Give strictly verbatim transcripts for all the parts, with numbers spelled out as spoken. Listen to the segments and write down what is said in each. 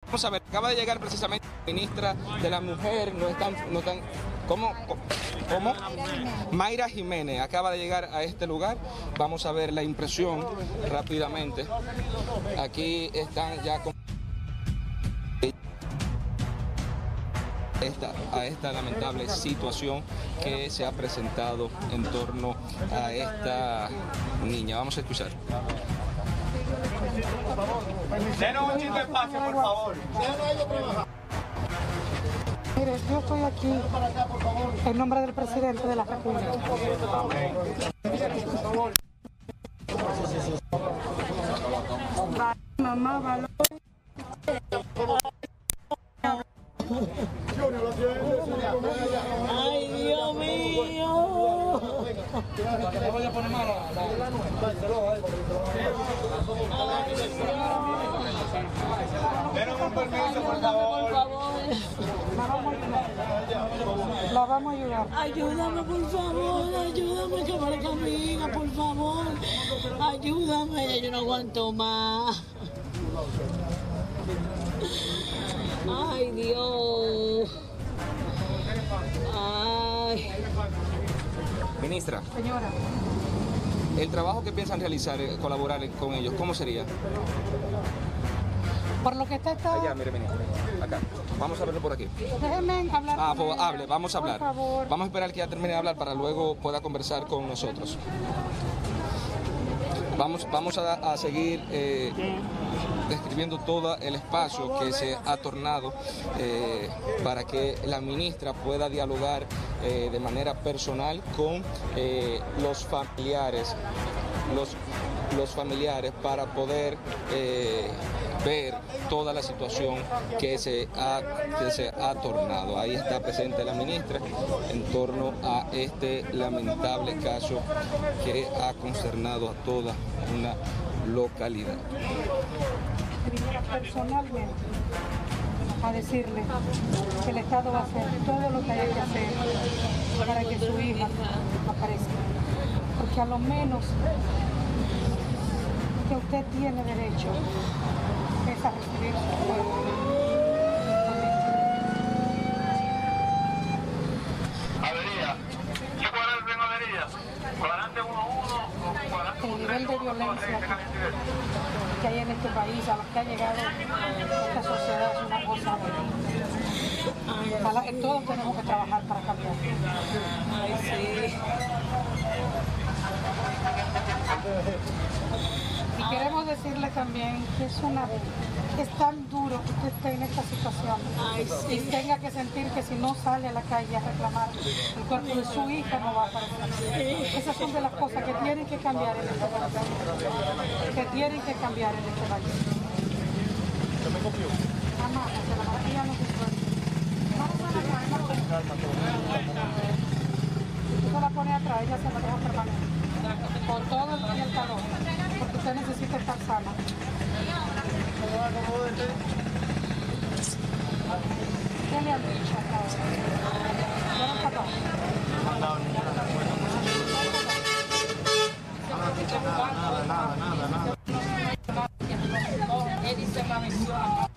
Vamos a ver, acaba de llegar precisamente la ministra de la Mujer, no están, no están, ¿cómo? ¿Cómo? Mayra Jiménez acaba de llegar a este lugar. Vamos a ver la impresión rápidamente. Aquí están ya con esta, a esta lamentable situación que se ha presentado en torno a esta niña. Vamos a escuchar. Denos un poquito de espacio, por favor. Mire, yo estoy aquí en nombre del presidente de la República. Mamá, valor. Ay, Dios mío. Denos un permiso, por favor. La vamos a ayudar. Ayúdame, por favor, ayúdame que me camina, por favor. Ayúdame, ya yo no aguanto más. Ay, Dios. Ay. Ministra, Señora, el trabajo que piensan realizar, eh, colaborar con ellos, ¿cómo sería? por lo que está está... Allá, mire, ministra, acá. Vamos a verlo por aquí. Déjenme hablar. Ah, con pues ella, hable, vamos a hablar. Por favor. Vamos a esperar que ya termine de hablar para luego pueda conversar con nosotros. Vamos, vamos a, a seguir eh, describiendo todo el espacio que se ha tornado eh, para que la ministra pueda dialogar eh, de manera personal con eh, los familiares, los, los familiares para poder eh, ver toda la situación que se, ha, que se ha tornado. Ahí está presente la ministra en torno a este lamentable caso que ha consternado a toda una localidad. Viniera personalmente a decirle que el Estado va a hacer todo lo que haya que hacer para que su hija aparezca. Porque a lo menos que usted tiene derecho es a recibir su cuerpo. Avería. ¿Qué cuadrante en avería? ¿Cuadrante uno uno o cuadrante El nivel de violencia que hay en este país, a lo que ha llegado esta sociedad, es una cosa a la que todos tenemos que trabajar para cambiar. Ay, sí. Y queremos decirle también que es una es tan duro que usted esté en esta situación Ay, sí. y tenga que sentir que si no sale a la calle a reclamar, el cuerpo de su hija no va a aparecer. Esas son de las cosas que tienen que cambiar en este país. Que tienen que cambiar en este país. Mamá, se la mayoría no se puede. Vamos a la cama. Usted la pone atrás, ella se la deja permanente. Con todo el día el calor, porque usted necesita estar sana. ¿Qué le han dicho hasta ahora? ¿Fueron papá? Nada, nada, nada, nada. Él dice la misión.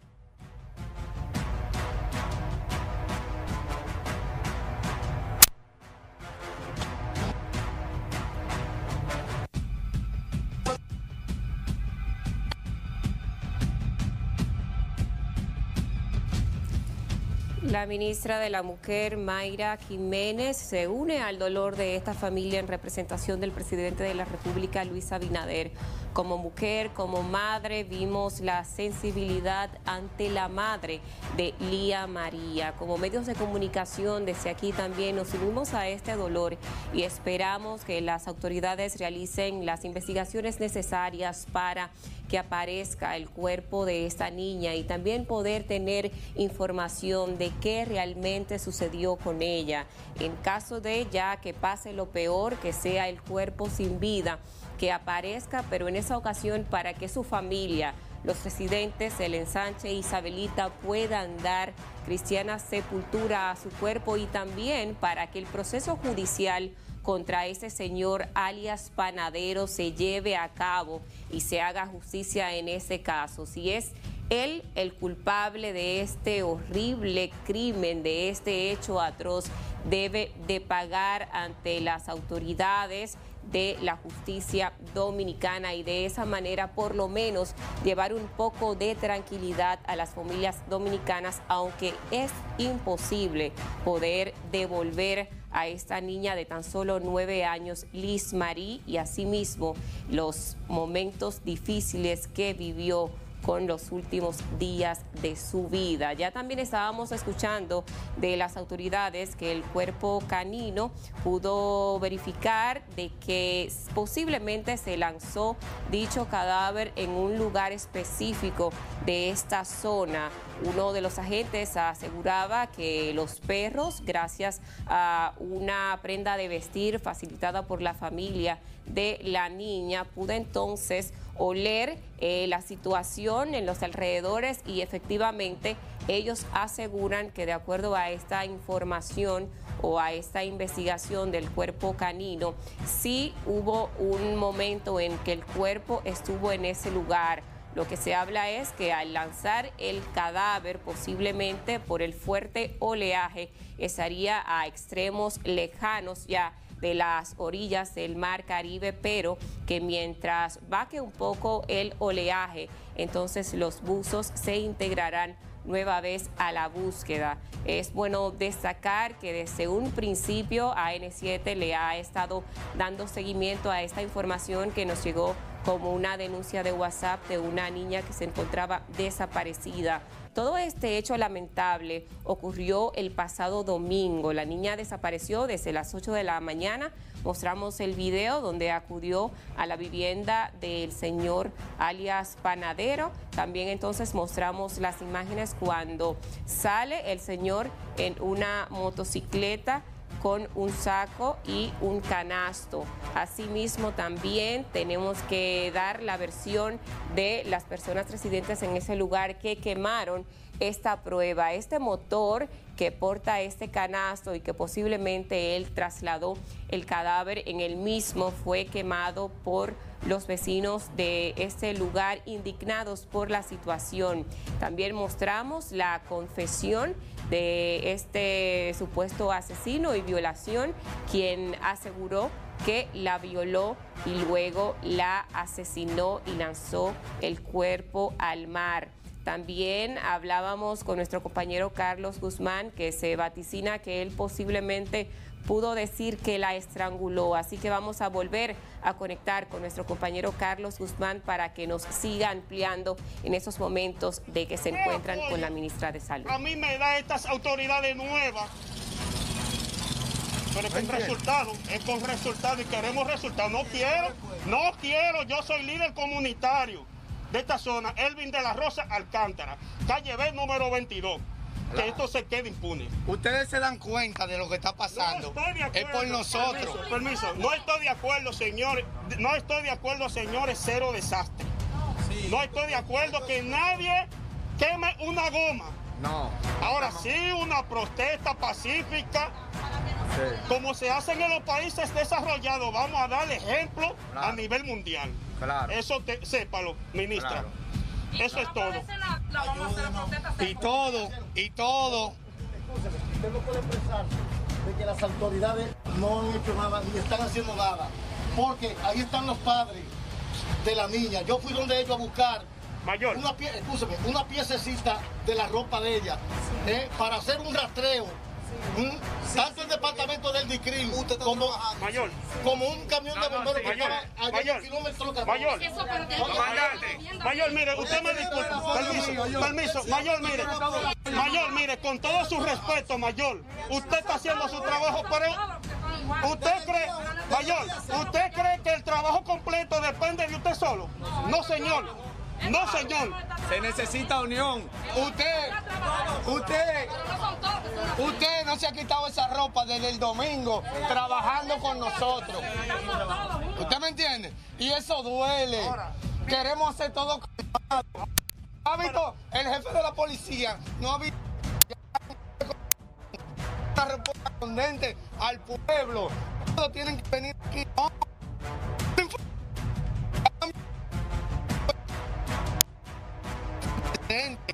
La ministra de la Mujer, Mayra Jiménez, se une al dolor de esta familia en representación del presidente de la República, Luis Abinader. Como mujer, como madre, vimos la sensibilidad ante la madre de Lía María. Como medios de comunicación, desde aquí también nos unimos a este dolor y esperamos que las autoridades realicen las investigaciones necesarias para que aparezca el cuerpo de esta niña y también poder tener información de qué realmente sucedió con ella. En caso de ya que pase lo peor, que sea el cuerpo sin vida, que aparezca, pero en esa ocasión para que su familia, los residentes, el ensanche Isabelita, puedan dar cristiana sepultura a su cuerpo y también para que el proceso judicial contra ese señor alias Panadero se lleve a cabo y se haga justicia en ese caso. Si es él el culpable de este horrible crimen, de este hecho atroz, debe de pagar ante las autoridades de la justicia dominicana y de esa manera por lo menos llevar un poco de tranquilidad a las familias dominicanas, aunque es imposible poder devolver a esta niña de tan solo nueve años, Liz Marie, y asimismo los momentos difíciles que vivió con los últimos días de su vida. Ya también estábamos escuchando de las autoridades que el cuerpo canino pudo verificar de que posiblemente se lanzó dicho cadáver en un lugar específico de esta zona. Uno de los agentes aseguraba que los perros, gracias a una prenda de vestir facilitada por la familia de la niña, pudo entonces oler eh, la situación en los alrededores y efectivamente ellos aseguran que de acuerdo a esta información o a esta investigación del cuerpo canino, sí hubo un momento en que el cuerpo estuvo en ese lugar. Lo que se habla es que al lanzar el cadáver, posiblemente por el fuerte oleaje, estaría a extremos lejanos ya de las orillas del mar Caribe, pero que mientras baje un poco el oleaje, entonces los buzos se integrarán nueva vez a la búsqueda. Es bueno destacar que desde un principio A N siete le ha estado dando seguimiento a esta información que nos llegó como una denuncia de WhatsApp de una niña que se encontraba desaparecida. Todo este hecho lamentable ocurrió el pasado domingo. La niña desapareció desde las ocho de la mañana. Mostramos el video donde acudió a la vivienda del señor alias Panadero. También entonces mostramos las imágenes cuando sale el señor en una motocicleta con un saco y un canasto. Asimismo, también tenemos que dar la versión de las personas residentes en ese lugar que quemaron esta prueba. Este motor que porta este canasto y que posiblemente él trasladó el cadáver en el mismo fue quemado por los vecinos de este lugar indignados por la situación. También mostramos la confesión de este supuesto asesino y violación, quien aseguró que la violó y luego la asesinó y lanzó el cuerpo al mar. También hablábamos con nuestro compañero Carlos Guzmán, que se vaticina que él posiblemente pudo decir que la estranguló. Así que vamos a volver a conectar con nuestro compañero Carlos Guzmán para que nos siga ampliando en esos momentos de que se encuentran con la ministra de Salud. A mí me da estas autoridades nuevas, pero con resultado, es con resultado y queremos resultados. No quiero, no quiero, yo soy líder comunitario de esta zona, Elvin de la Rosa Alcántara, calle B número veintidós. Que claro, esto se quede impune. Ustedes se dan cuenta de lo que está pasando. No estoy de acuerdo. Es por nosotros. Permiso, permiso. No estoy de acuerdo, señores. No estoy de acuerdo, señores, cero desastre. Sí. No estoy de acuerdo que nadie queme una goma. No. Ahora sí, una protesta pacífica, sí, como se hacen en los países desarrollados. Vamos a dar ejemplo, claro, a nivel mundial. Claro. Eso te, sépalo, ministra. Claro. Eso es todo. Y todo, y todo. Usted no puede expresar de que las autoridades no han hecho nada ni están haciendo nada. Porque ahí están los padres de la niña. Yo fui donde ellos a buscar Mayor. Una, pie, escúchame, una piececita de la ropa de ella, eh, para hacer un rastreo. ¿Mm? Sí, tanto el departamento del DICRIM como, Mayor, como un camión de bomberos que Mayor, estaba allá Mayor, en el kilómetro Mayor, Mayor, mire, usted me disculpa, permiso, permiso, Mayor, mire, Mayor, mire, con todo su respeto, Mayor, usted está haciendo su trabajo, pero usted cree, Mayor, ¿usted cree que el trabajo completo depende de usted solo? No, señor. No, señor. Se necesita unión. Usted, usted, usted no se ha quitado esa ropa desde el domingo trabajando con nosotros. ¿Usted me entiende? Y eso duele. Queremos hacer todo. ¿Ha visto? El jefe de la policía no ha visto una respuesta contundente al pueblo. Todos tienen que venir aquí. inocente.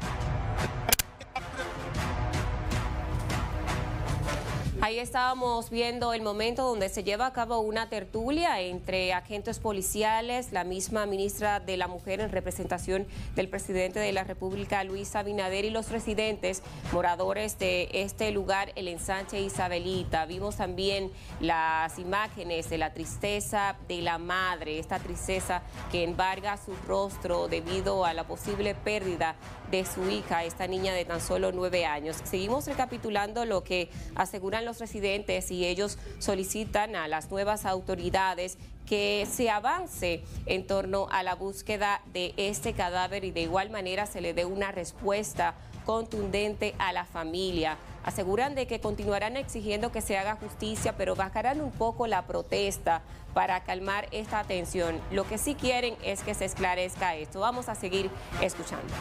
Ahí estábamos viendo el momento donde se lleva a cabo una tertulia entre agentes policiales, la misma ministra de la Mujer en representación del presidente de la República, Luis Abinader, y los residentes moradores de este lugar, el ensanche Isabelita. Vimos también las imágenes de la tristeza de la madre, esta tristeza que embarga su rostro debido a la posible pérdida de su hija, esta niña de tan solo nueve años. Seguimos recapitulando lo que aseguran los residentes y ellos solicitan a las nuevas autoridades que se avance en torno a la búsqueda de este cadáver y de igual manera se le dé una respuesta contundente a la familia. Aseguran de que continuarán exigiendo que se haga justicia, pero bajarán un poco la protesta para calmar esta tensión. Lo que sí quieren es que se esclarezca esto. Vamos a seguir escuchando.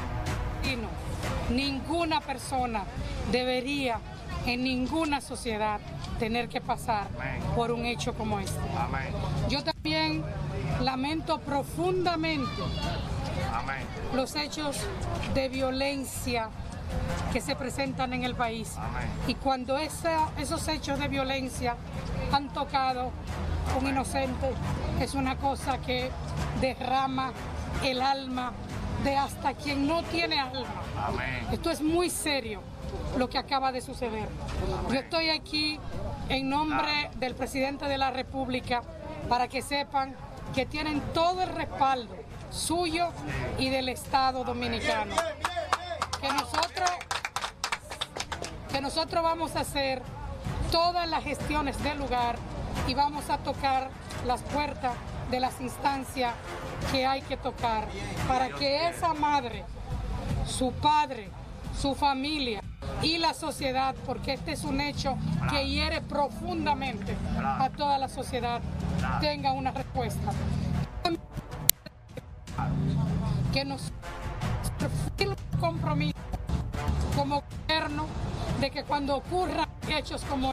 Ninguna persona debería en ninguna sociedad tener que pasar por un hecho como este. Yo también lamento profundamente los hechos de violencia que se presentan en el país. Y cuando esa, esos hechos de violencia han tocado a un inocente, es una cosa que derrama el alma de hasta quien no tiene alma. Esto es muy serio lo que acaba de suceder. Yo estoy aquí en nombre del presidente de la República para que sepan que tienen todo el respaldo suyo y del Estado dominicano. Que nosotros, que nosotros vamos a hacer todas las gestiones del lugar y vamos a tocar las puertas de las instancias que hay que tocar para que esa madre, su padre, su familia y la sociedad, porque este es un hecho que hiere profundamente a toda la sociedad, tenga una respuesta. Que nos firme un compromiso como gobierno de que cuando ocurran hechos como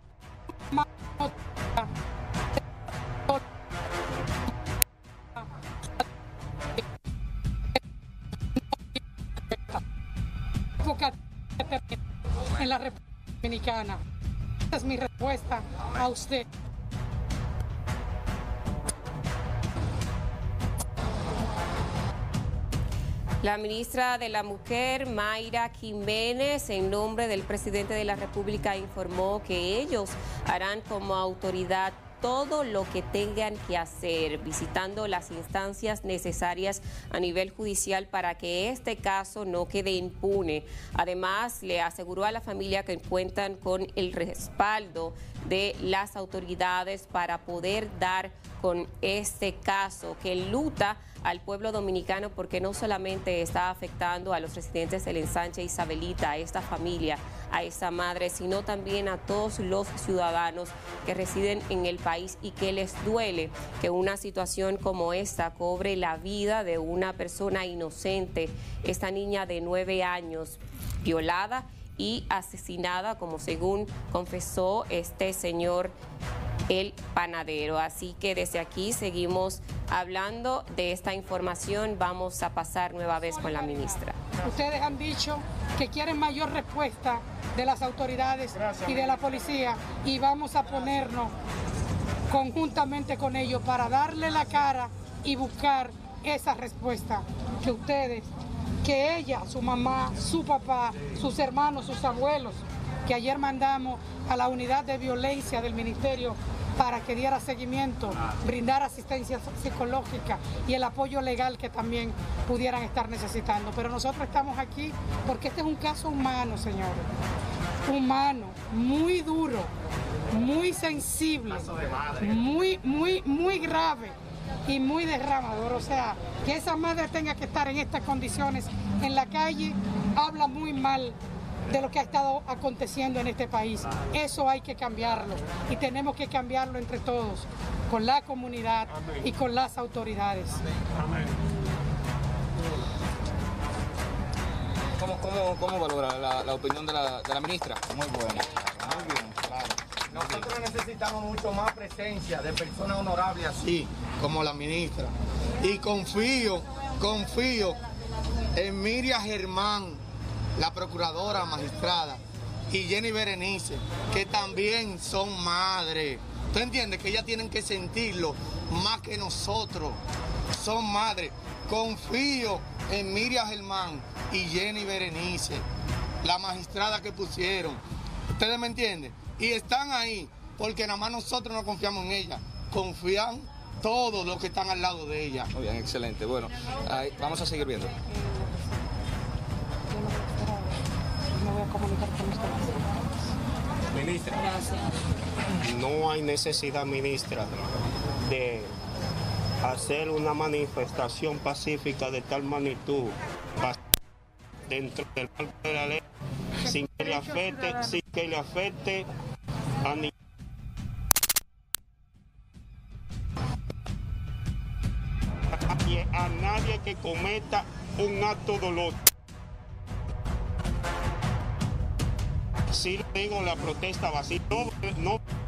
en la República Dominicana. Esta es mi respuesta a usted. La ministra de la Mujer, Mayra Jiménez, en nombre del presidente de la República, informó que ellos harán como autoridad todo lo que tengan que hacer, visitando las instancias necesarias a nivel judicial para que este caso no quede impune. Además, le aseguró a la familia que cuentan con el respaldo de las autoridades para poder dar con este caso que enluta al pueblo dominicano, porque no solamente está afectando a los residentes del ensanche Isabelita, a esta familia, a esta madre, sino también a todos los ciudadanos que residen en el país y que les duele que una situación como esta cobre la vida de una persona inocente, esta niña de nueve años violada y asesinada, como según confesó este señor el panadero. Así que desde aquí seguimos hablando de esta información. Vamos a pasar nueva vez con la ministra. Ustedes han dicho que quieren mayor respuesta de las autoridades y de la policía y vamos a ponernos conjuntamente con ellos para darle la cara y buscar esa respuesta que ustedes, que ella, su mamá, su papá, sus hermanos, sus abuelos, que ayer mandamos a la unidad de violencia del ministerio para que diera seguimiento, brindar asistencia psicológica y el apoyo legal que también pudieran estar necesitando. Pero nosotros estamos aquí porque este es un caso humano, señores. Humano, muy duro, muy sensible, muy, muy, muy grave y muy derramador. O sea, que esa madre tenga que estar en estas condiciones en la calle, habla muy mal de lo que ha estado aconteciendo en este país. Eso hay que cambiarlo y tenemos que cambiarlo entre todos, con la comunidad y con las autoridades. Amén. ¿Cómo, cómo, cómo valora la, la opinión de la, de la ministra? Muy buena, muy bien, claro. Nosotros necesitamos mucho más presencia de personas honorables así como la ministra. Y confío, confío Emilia Germán, la procuradora magistrada, y Jenny Berenice, que también son madres. ¿Tú entiendes? Que ellas tienen que sentirlo más que nosotros. Son madres. Confío en Emilia Germán y Jenny Berenice, la magistrada que pusieron. ¿Ustedes me entienden? Y están ahí porque nada más nosotros no confiamos en ellas. Confían todos los que están al lado de ella. Muy bien, excelente. Bueno, ahí, vamos a seguir viendo. Me voy a comunicar con ustedes. Ministra, no hay necesidad, ministra, de hacer una manifestación pacífica de tal magnitud dentro del marco de la ley sin que le afecte, sin que le afecte a ni a nadie que cometa un acto doloso. Sí, digo, la protesta va así, no, no